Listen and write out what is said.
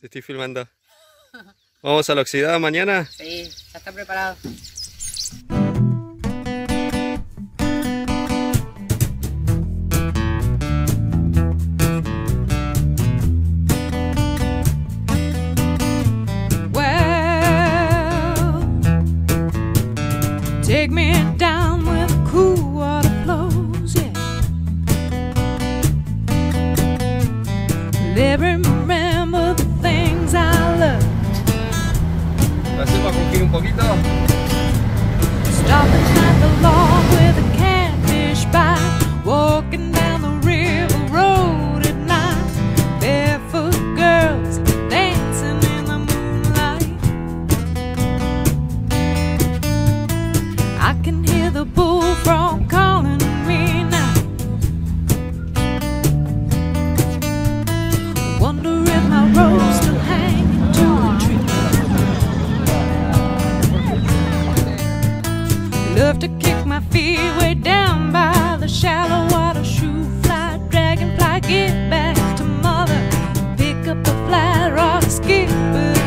estoy filmando. ¿Vamos a la oxidada mañana? Sí, ya está preparado. Take me down where the cool water flows, yeah. Let me remember the things I love. ¿La hacemos crujir un poquito? Stopping at the log with a catfish bite, walking down the river road at night, barefoot girls dancing in the moonlight. I can hear the bullfrog calling me now. Wonder if my rope's still hanging to a tree. Love to kick my feet way down by the shallow water. Shoo fly, dragonfly, get back to mother. Pick up a flat rock, skip it.